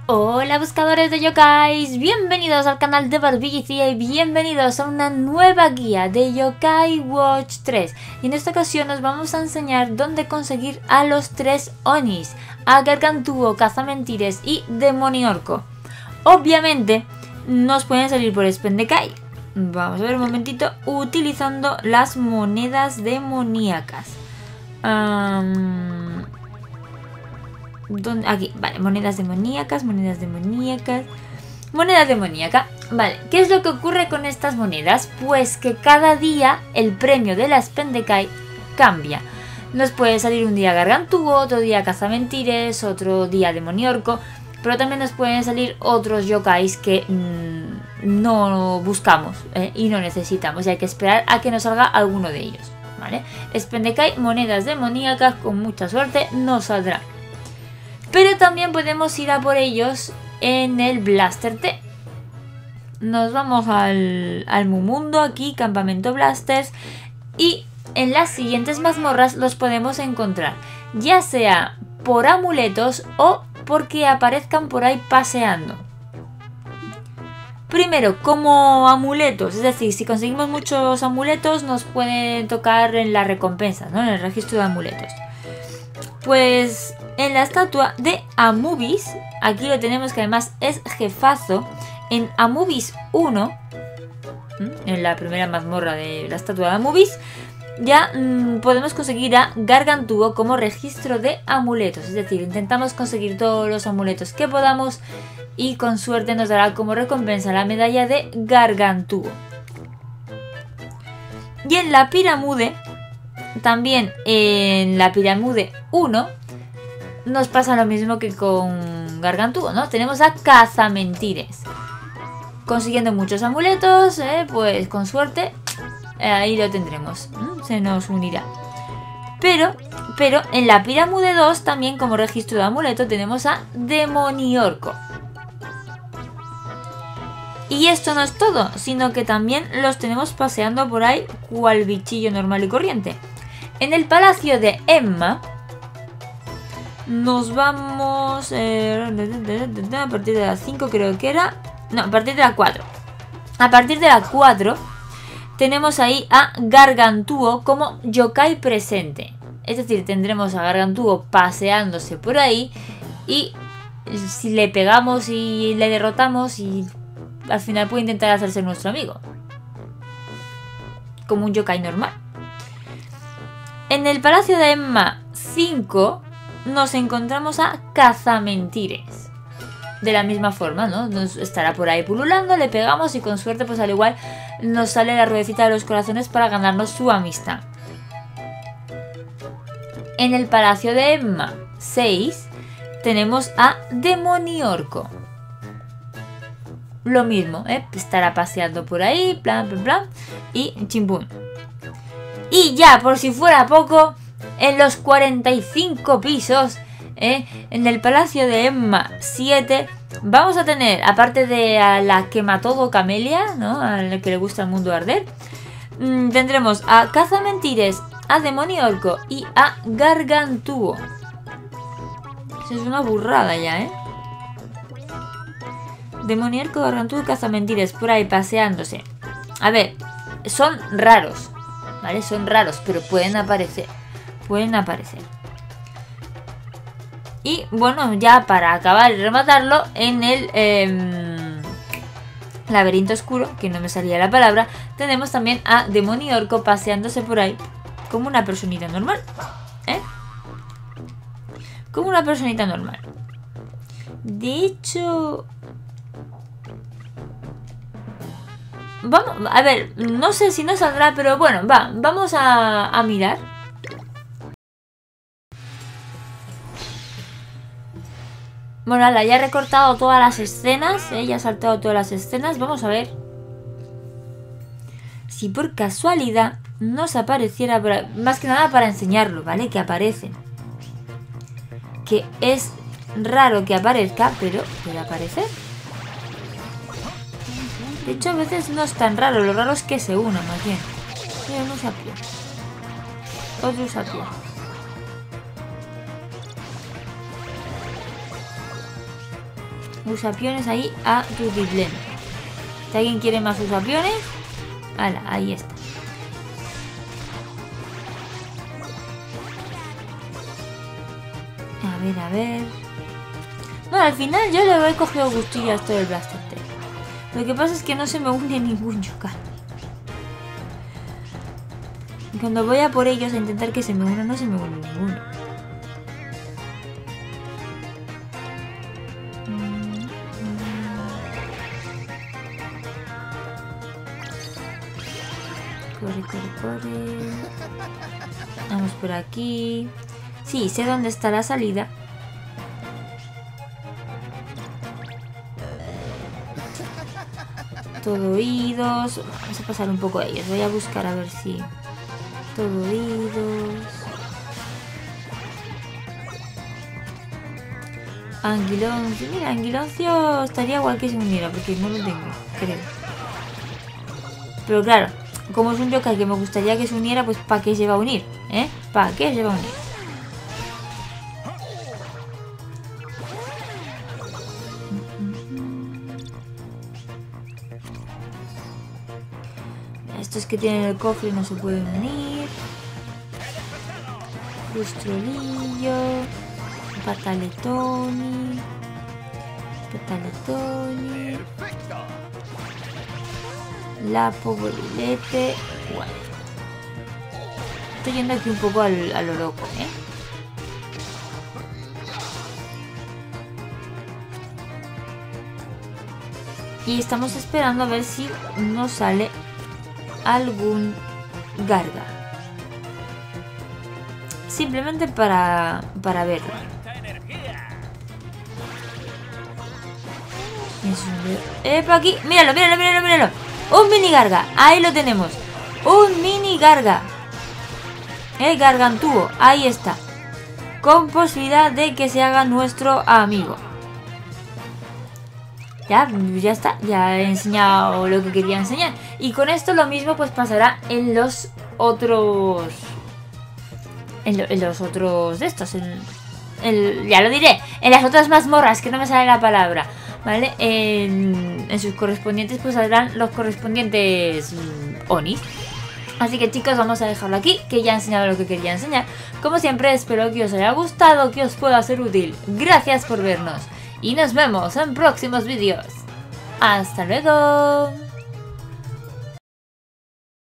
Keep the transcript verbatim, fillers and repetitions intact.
Hola buscadores de yokais, bienvenidos al canal de Barbillicia y bienvenidos a una nueva guía de Yokai Watch tres. Y en esta ocasión nos vamos a enseñar dónde conseguir a los tres Onis, a Gargantuo, Cazamentires y Demoniorco. Obviamente nos pueden salir por Spendekai. Vamos a ver un momentito, utilizando las monedas demoníacas. Um... ¿Dónde? Aquí, vale, monedas demoníacas, monedas demoníacas, moneda demoníaca. Vale, ¿qué es lo que ocurre con estas monedas? Pues que cada día el premio de la Spendekai cambia. Nos puede salir un día Gargantuo, otro día Cazamentires, otro día Demoniorco, pero también nos pueden salir otros yokais que mmm, no buscamos eh, y no necesitamos, y hay que esperar a que nos salga alguno de ellos, ¿vale? Spendekai, monedas demoníacas, con mucha suerte nos saldrán. Pero también podemos ir a por ellos en el Blaster T. Nos vamos al, al Mumundo, aquí, Campamento Blasters. Y en las siguientes mazmorras los podemos encontrar, ya sea por amuletos o porque aparezcan por ahí paseando. Primero, como amuletos, es decir, si conseguimos muchos amuletos nos pueden tocar en la recompensa, ¿no? En el registro de amuletos. Pues en la estatua de Amubis, aquí lo tenemos, que además es jefazo, en Amubis uno, en la primera mazmorra de la estatua de Amubis, ya mmm, podemos conseguir a Gargantuo como registro de amuletos. Es decir, intentamos conseguir todos los amuletos que podamos y con suerte nos dará como recompensa la medalla de Gargantuo. Y en la Piramude, también en la Piramude uno, nos pasa lo mismo que con Gargantuo, ¿no? Tenemos a Cazamentires. Consiguiendo muchos amuletos, eh, pues con suerte, eh, ahí lo tendremos. ¿Mm? Se nos unirá. Pero, pero en la Piramude dos, también como registro de amuleto, tenemos a Demoniorco. Y esto no es todo, sino que también los tenemos paseando por ahí cual bichillo normal y corriente. En el Palacio de Emma nos vamos eh, a partir de las cinco, creo que era. No, a partir de la cuatro. A partir de la cuatro tenemos ahí a Gargantuo como yokai presente. Es decir, tendremos a Gargantuo paseándose por ahí y si le pegamos y le derrotamos, y al final puede intentar hacerse nuestro amigo, como un yokai normal. En el Palacio de Emma cinco nos encontramos a Cazamentires. De la misma forma, ¿no? Nos estará por ahí pululando, le pegamos y con suerte, pues al igual, nos sale la ruedecita de los corazones para ganarnos su amistad. En el Palacio de Emma seis tenemos a Demoniorco. Lo mismo, ¿eh? Estará paseando por ahí, plan, plan, plan, y chimpún. Y ya, por si fuera poco, en los cuarenta y cinco pisos, ¿eh? En el Palacio de Emma siete, vamos a tener, aparte de a la Quematodo Camelia, ¿no? A la que le gusta el mundo arder, mmm, tendremos a Cazamentires, a Demoniorco y a Gargantuo. Eso es una burrada ya, ¿eh? Demoniorco, Gargantuo y Cazamentires por ahí paseándose. A ver, son raros, ¿vale? Son raros, pero pueden aparecer. Pueden aparecer. Y bueno, ya para acabar y rematarlo, en el eh, laberinto oscuro, que no me salía la palabra, tenemos también a Demoniorco paseándose por ahí como una personita normal, ¿eh? Como una personita normal. De hecho, vamos, a ver, no sé si nos saldrá, pero bueno, va, vamos a, a mirar. Bueno, ala, ya he recortado todas las escenas, ¿eh? Ya he saltado todas las escenas. Vamos a ver si por casualidad nos apareciera, por... más que nada para enseñarlo, ¿vale? Que aparecen. Que es raro que aparezca, pero puede aparecer. De hecho, a veces no es tan raro, lo raro es que se una, más bien. Mira, uno se apia. Otro se apia. usapiones ahí a Tutiplén. Si alguien quiere más usapiones, ala, ahí está. A ver, a ver. No, al final yo le he cogido gustillo a esto del Blaster Tail. Lo que pasa es que no se me une ningún Yokai. Cuando voy a por ellos a intentar que se me una, no se me une ninguno. Corre, corre, corre. Vamos por aquí. Sí, sé dónde está la salida. Todo oídos. Vamos a pasar un poco a ellos. Voy a buscar a ver si... Todo oídos. Anguiloncio. Mira, Anguiloncio estaría igual que se uniera, porque no lo tengo, creo. Pero claro, como es un yokai que me gustaría que se uniera, pues ¿para qué se va a unir? ¿Eh? ¿Para qué se va a unir? Estos que tienen el cofre no se pueden unir. Lustrolillo. Pataletoni. Pataletoni. Lapo, Borilete. Bueno. Estoy yendo aquí un poco al, a lo loco, ¿eh? Y estamos esperando a ver si nos sale algún Garga. Simplemente para, para verlo. ¡Epa, aquí! ¡Míralo, míralo, míralo, míralo! ¡Un mini Garga! ¡Ahí lo tenemos! ¡Un mini Garga! El Gargantúo, ahí está. Con posibilidad de que se haga nuestro amigo. Ya, ya está, ya he enseñado lo que quería enseñar. Y con esto lo mismo pues pasará en los otros... En, lo, en los otros de estos, en, en, ya lo diré, en las otras mazmorras, que no me sale la palabra, ¿vale? En, en sus correspondientes pues saldrán los correspondientes mmm, Onis. Así que chicos, vamos a dejarlo aquí, que ya he enseñado lo que quería enseñar. Como siempre, espero que os haya gustado, que os pueda ser útil. Gracias por vernos. Y nos vemos en próximos vídeos. ¡Hasta luego!